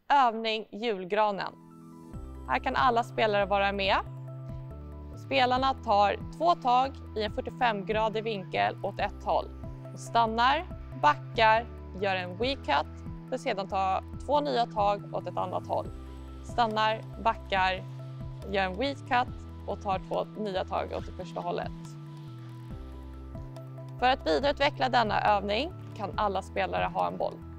övning julgranen. Här kan alla spelare vara med. Spelarna tar 2 tag i en 45-gradig vinkel åt ett håll. Och stannar, backar, gör en weak-cut för att sedan ta 2 nya tag åt ett annat håll. Stannar, backar, gör en weak-cut och tar 2 nya tag åt det första hållet. För att vidareutveckla denna övning kan alla spelare ha en boll.